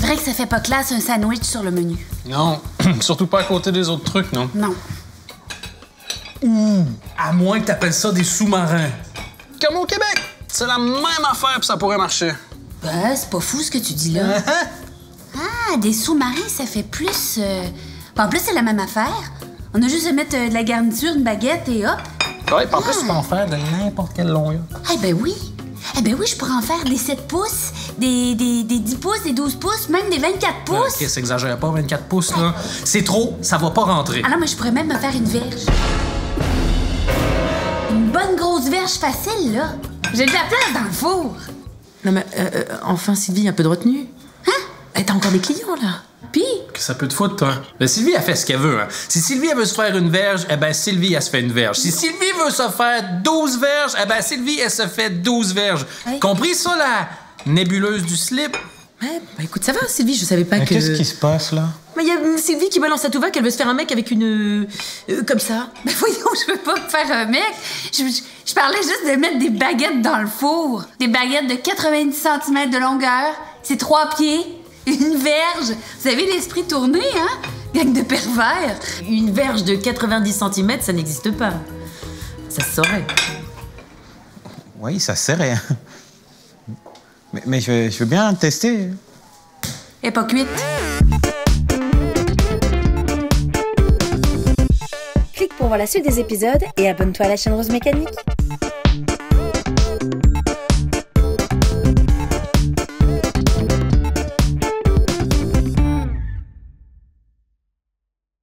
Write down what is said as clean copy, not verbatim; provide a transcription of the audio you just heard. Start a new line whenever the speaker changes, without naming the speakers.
vrai que ça fait pas classe un sandwich sur le menu.
Non, surtout pas à côté des autres trucs, non?
Non.
À moins que t'appelles ça des sous-marins.
Comme au Québec! C'est la même affaire, puis ça pourrait marcher.
Ben, c'est pas fou ce que tu dis là. Ah, des sous-marins, ça fait plus... En plus, c'est la même affaire. On a juste à mettre de la garniture, une baguette et hop.
Ouais, en plus, tu peux en faire de n'importe quelle longueur.
Eh ben oui. Eh ben oui, je pourrais en faire des 7 pouces, des 10 pouces, des 12 pouces, même des 24 pouces.
OK, s'exagère pas, 24 pouces, là. C'est trop, ça va pas rentrer.
Alors, moi, je pourrais même me faire une verge. Une bonne grosse verge facile, là. J'ai de la place dans le four.
Non, mais enfin, Sylvie, un peu de retenue.
Hein?
T'as encore des clients, là.
Puis,
Que ça peut te foutre, toi. Ben, Sylvie, elle fait ce qu'elle veut, hein. Si Sylvie, elle veut se faire une verge, eh ben, Sylvie, elle se fait une verge. Si Sylvie veut se faire 12 verges, eh ben, Sylvie, elle se fait 12 verges.
Ouais.
Compris ça, la nébuleuse du slip?
Ouais, bah écoute, ça va, Sylvie, je savais pas que...
Qu'est-ce qui se passe, là?
Mais il y a Sylvie qui balance à tout va qu'elle veut se faire un mec avec une... comme ça.
ben voyons, je veux pas me faire un mec. Je parlais juste de mettre des baguettes dans le four. Des baguettes de 90 cm de longueur. C'est 3 pieds. Une verge. Vous avez l'esprit tourné, hein? Gang de pervers.
Une verge de 90 cm, ça n'existe pas. Ça se saurait.
Oui, ça sert à rien. Mais je veux bien tester.
Elle est pas cuite.
Clique pour voir la suite des épisodes et abonne-toi à la chaîne Rose Mécanique.